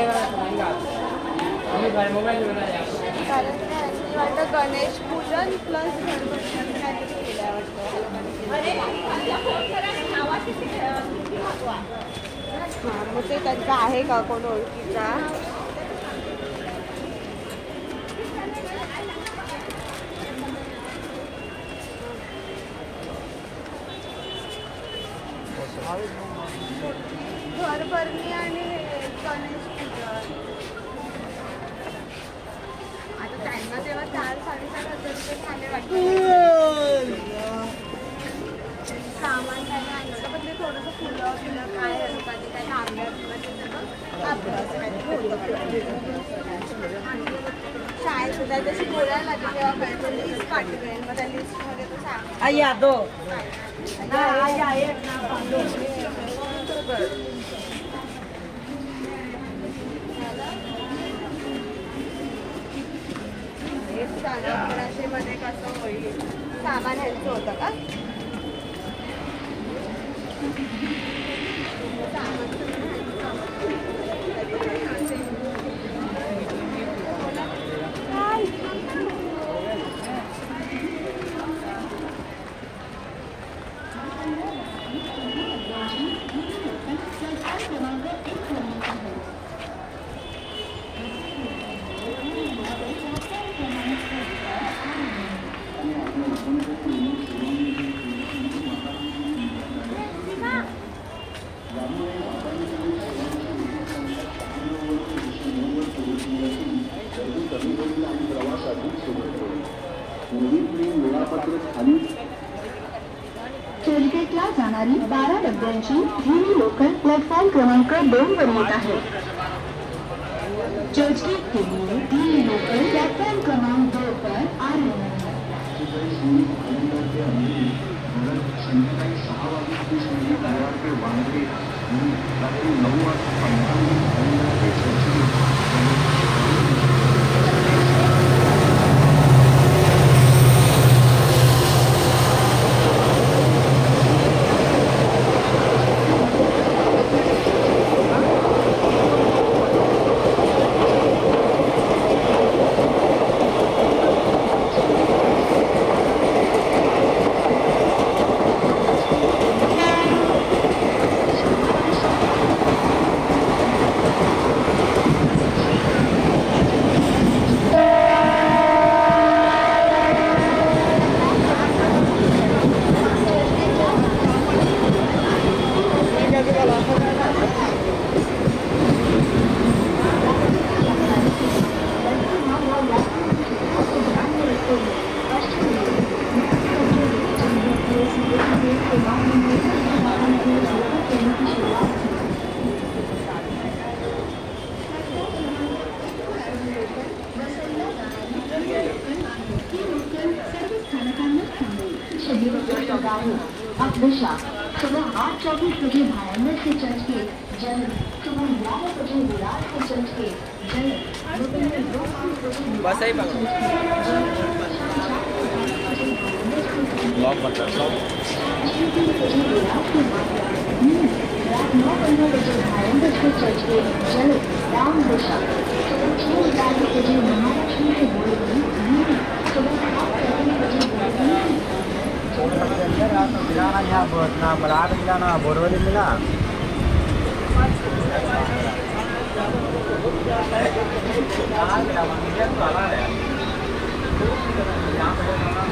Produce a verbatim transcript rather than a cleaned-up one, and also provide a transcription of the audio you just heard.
कारण त्यांनी वाटतं गणेश पूजन प्लस गणपती काहीतरी केलं वाटतं. हां मग ते त्यांचा आहे का कोण ओळखीचा. घरभरणी आणि गणेश पूजन आता त्यांना तेव्हा चार साडेचार हजार रुपये झाले वाटतं. सामान त्यांना आणलं पण ते थोडंसं फुलं फुलं काय हलका ते काय आंब्या फुलं आपलं असं काहीतरी शाळेत सुद्धा तशी बोलायला लागेल तेव्हा कळतं लिस्ट पाठवेल मग त्या लिस्टमध्ये तो सांग आया दो आया एक ना अकराशे मध्ये कसं होईल सामान ह्यांचं होतं का चर्चगेटला जाणारी बारा डब्यांची ही लोकल प्लॅटफॉर्म क्रमांक दोन वर येत आहे. चर्चगेट के लिए ही लोकल प्लॅटफॉर्म क्रमांक दो पर आ रही है. दिशा सुबह आठ चौबीस बजे भायंगर से चर्च के जल सुबह ग्यारह बजे विरार से चर्च के जल बस ही पकड़ो ब्लॉक मत कर रात नौ पंद्रह बजे भायंगर से चर्च के जल राम दिशा सुबह छह ग्यारह बजे महालक्ष्मी के बोलबम सुबह सात चौबीस बजे बोलबम मिला ना यहाँ बहुत ना बरात मिला ना बोरवली मिला यहाँ